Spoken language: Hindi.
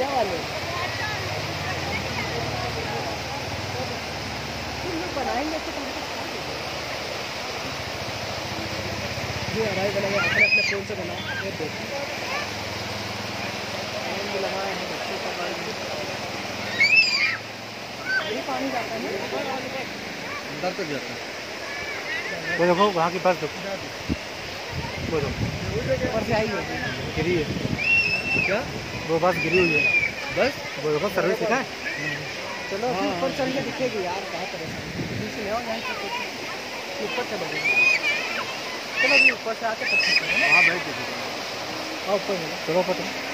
बढ़िया वाले बनाएंगे तो ये हराई बनाए अपने अपने फोन से बनाओ। ये देखो लगाए हैं बच्चे का ये पानी जाता है अंदर तक जाता है। वो देखो वहाँ की बस देखो वो देखो ऊपर से आई है गिरी है क्या वो बस गिरी हुई है बस वो देखो सर्विस लिखा है। चलो अभी ऊपर चल के दिखेगी यार क्या परेशानी बीच में हो यहाँ ऊपर चलोगे। चलो अभी ऊपर से आके तब हाँ बैठ ऊपर चलो ऊपर